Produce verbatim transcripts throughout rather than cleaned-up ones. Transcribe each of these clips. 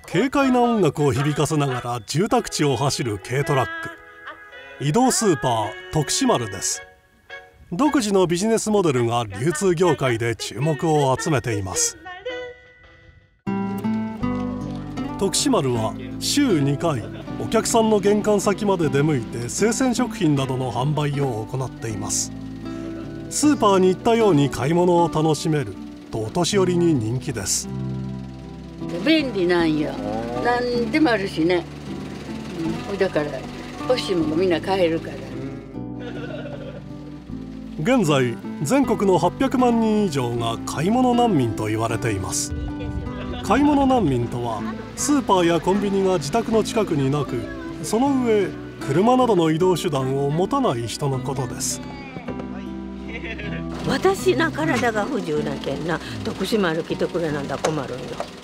軽快な音楽を響かせながら住宅地を走る軽トラック、移動スーパー徳島丸です。独自のビジネスモデルが流通業界で注目を集めています。徳島丸は週にかいお客さんの玄関先まで出向いて生鮮食品などの販売を行っています。スーパーに行ったように買い物を楽しめるとお年寄りに人気です。 便利なんよ。何でもあるしね、うん、だから欲しいものみんな買えるから。 現在全国のはっぴゃくまんにん以上が買い物難民と言われています。買い物難民とはスーパーやコンビニが自宅の近くになく、その上車などの移動手段を持たない人のことです。 私な体が不自由なけんな、徳島丸来てくれなんだ困るんよ。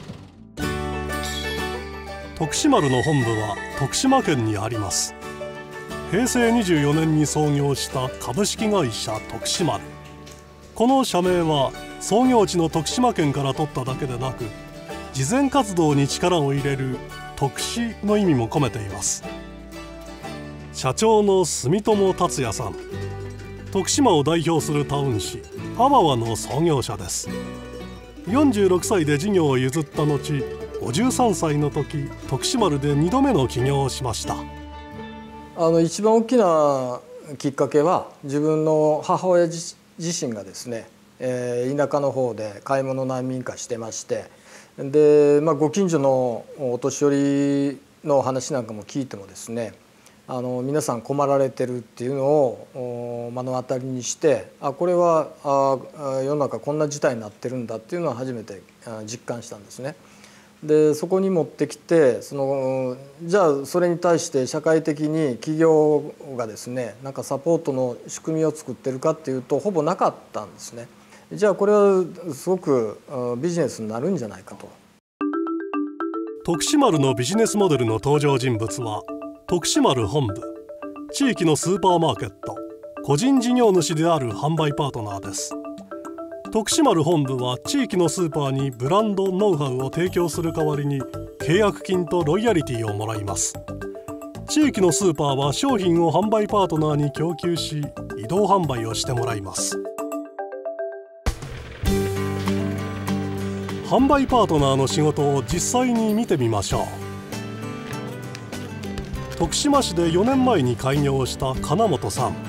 徳島丸の本部は徳島県にあります。へいせいにじゅうよねんに創業した株式会社徳島丸。この社名は創業地の徳島県から取っただけでなく、慈善活動に力を入れる徳祉の意味も込めています。社長の住友達也さん、徳島を代表するタウン誌「阿波和」の創業者です。よんじゅうろくさいで事業を譲った後、ごじゅうさんさいの時徳島丸でにどめの起業をしました。 あの一番大きなきっかけは、自分の母親自身がですね、えー、田舎の方で買い物難民化してまして、で、まあ、ご近所のお年寄りの話なんかも聞いてもですね、あの皆さん困られてるっていうのを目の当たりにして、あこれはあ世の中こんな事態になってるんだっていうのは初めて実感したんですね。でそこに持ってきて、そのじゃあそれに対して社会的に企業がですね、なんかサポートの仕組みを作ってるかっていうとほぼなかったんですね。じゃあこれはすごくビジネスになるんじゃないかと。 徳島丸のビジネスモデルの登場人物は徳島丸本部、地域のスーパーマーケット、個人事業主である販売パートナーです。徳島丸本部は地域のスーパーにブランドノウハウを提供する代わりに契約金とロイヤリティをもらいます。地域のスーパーは商品を販売パートナーに供給し、移動販売をしてもらいます。販売パートナーの仕事を実際に見てみましょう。徳島市でよねんまえに開業した金本さん。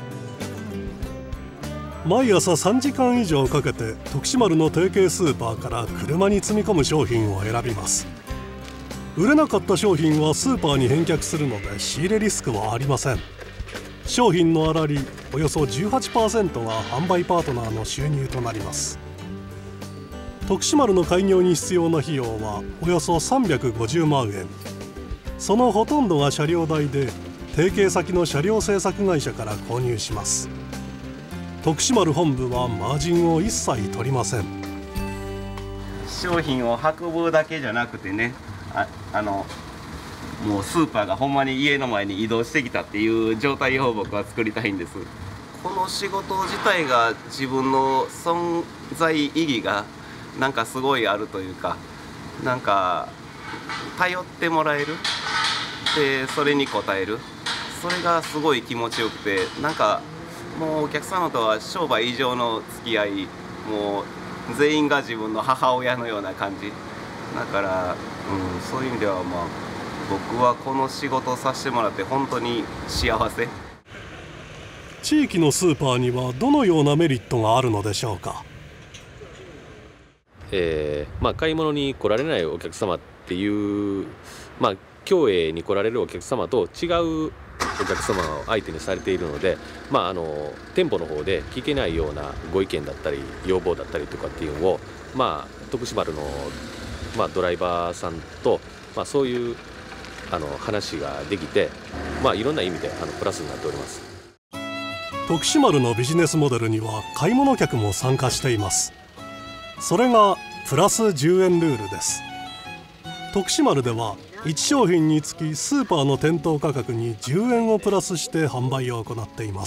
毎朝さんじかん以上かけて徳島丸の提携スーパーから車に積み込む商品を選びます。売れなかった商品はスーパーに返却するので仕入れリスクはありません。商品の粗利およそ じゅうはちパーセント が販売パートナーの収入となります。徳島丸の開業に必要な費用はおよそさんびゃくごじゅうまんえん。そのほとんどが車両代で、提携先の車両製作会社から購入します。徳島丸本部はマージンを一切取りません。 商品を運ぶだけじゃなくてね、ああのもうスーパーがほんまに家の前に移動してきたっていう状態を僕は作りたいんです。この仕事自体が自分の存在意義がなんかすごいあるというか、なんか頼ってもらえる、でそれに応える、それがすごい気持ちよくて、なんかもうお客様とは商売以上の付き合い、もう全員が自分の母親のような感じだから、うん、そういう意味ではまあ僕はこの仕事をさせてもらって本当に幸せ。 地域のスーパーにはどのようなメリットがあるのでしょうか。 えーまあ、買い物に来られないお客様っていう、まあ、共栄に来られるお客様と違うお客様を相手にされているので、まあ、あの店舗の方で聞けないようなご意見だったり要望だったりとかっていうのを、まあ、徳島丸の、まあ、ドライバーさんと、まあ、そういうあの話ができて、まあ、いろんな意味であのプラスになっております。 徳島丸のビジネスモデルには買い物客も参加しています。それがプラスじゅうえんルールです。徳島丸ではいち商品につきスーパーの店頭価格にじゅうえんをプラスして販売を行っています。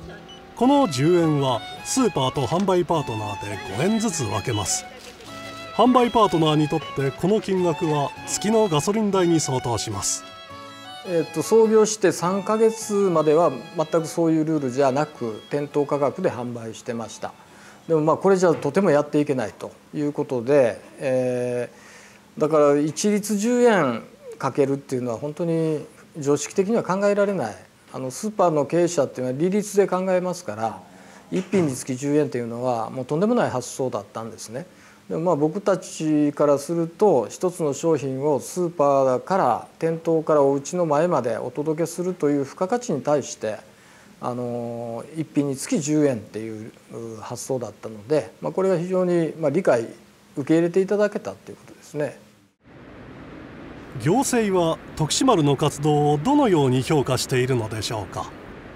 このじゅうえんはスーパーと販売パートナーでごえんずつ分けます。 販売パートナーにとってこの金額は月のガソリン代に相当します。 えっと、創業してさんかげつまでは全くそういうルールじゃなく店頭価格で販売してました。でもまあこれじゃとてもやっていけないということで、えー、だから一律じゅうえんかけるっていうのは本当に常識的には考えられない。あのスーパーの経営者っていうのは利率で考えますから、一品につきじゅうえんというのはもうとんでもない発想だったんですね。でもまあ僕たちからすると、一つの商品をスーパーから店頭からお家の前までお届けするという付加価値に対して、あの一品につきじゅうえんっていう発想だったので、まあ、これが非常にまあ理解受け入れていただけたということですね。 行政は徳島丸の活動をどのように評価しているのでしょうか。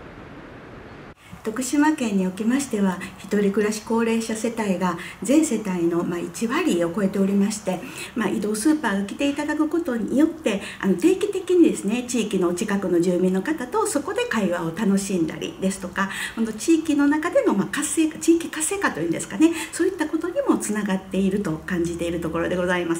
徳島県におきましては、一人暮らし高齢者世帯が全世帯のまあいちわりを超えておりまして、まあ、移動スーパーが来ていただくことによって、あの定期的にですね、地域の近くの住民の方とそこで会話を楽しんだりですとか、この地域の中でのまあ活性化、地域活性化というんですかね、そういったことにもつながっていると感じているところでございます。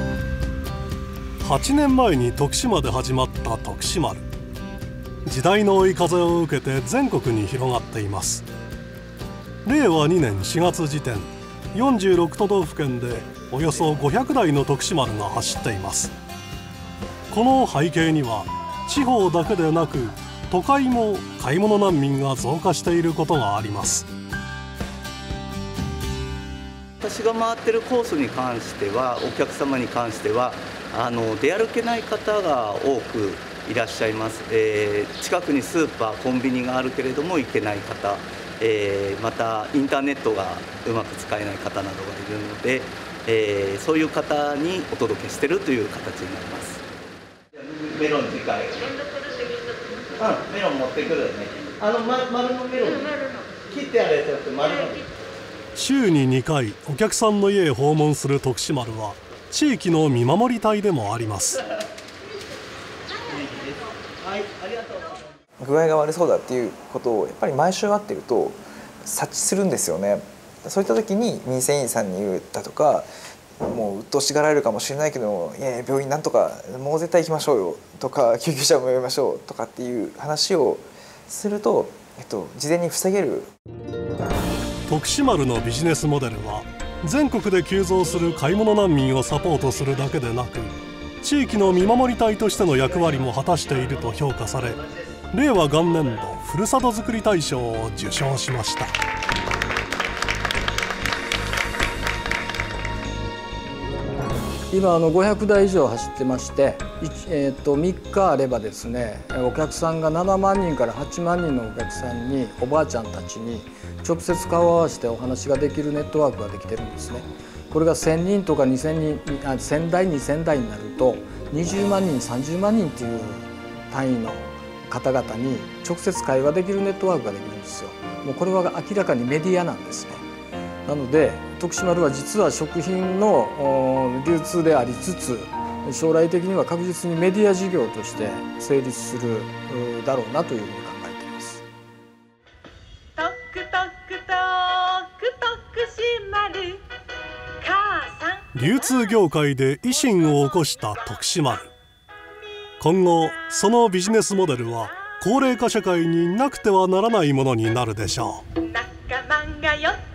はちねんまえに徳島で始まった徳島丸。時代の追い風を受けて全国に広がっています。れいわにねんしがつ時点、よんじゅうろくとどうふけんでおよそごひゃくだいの徳島丸が走っています。この背景には地方だけでなく都会も買い物難民が増加していることがあります。 私が回ってるコースに関しては、お客様に関してはあの出歩けない方が多くいらっしゃいます。えー、近くにスーパー、コンビニがあるけれども行けない方、えー、またインターネットがうまく使えない方などがいるので、えー、そういう方にお届けしているという形になります。メロン次回、うん、メロン持ってくるよね。あの、ま、丸のメロン、切ってあるやつじゃなくて丸の。 週ににかいお客さんの家へ訪問する徳島丸は地域の見守り隊でもあります。 具合が悪そうだっていうことをやっぱり毎週会ってると察知するんですよね。そういった時に民生委員さんに言ったとか、もう鬱陶しがられるかもしれないけど、いやいや病院なんとかもう絶対行きましょうよとか、救急車も呼びましょうとかっていう話をすると、えっと、事前に防げる。 徳島丸のビジネスモデルは全国で急増する買い物難民をサポートするだけでなく、地域の見守り隊としての役割も果たしていると評価され、れいわ元年度ふるさとづくり大賞を受賞しました。 今あのごひゃくだい以上走ってまして、えー、とみっかあればですね、お客さんがななまんにんからはちまんにんのお客さんに、おばあちゃんたちに直接顔を合わせてお話ができるネットワークができてるんですね。これがせんにんとかにせんにん、あせんだいにせんだいになるとにじゅうまんにんさんじゅうまんにんっていう単位の方々に直接会話できるネットワークができるんですよ。もうこれは明らかにメディアなんですね。なので徳島丸は実は食品の流通でありつつ、将来的には確実にメディア事業として成立するだろうなというふうに考えています。 トクトクトク徳島丸、母さん。 流通業界で維新を起こした徳島丸。今後そのビジネスモデルは高齢化社会になくてはならないものになるでしょう。 仲間がよ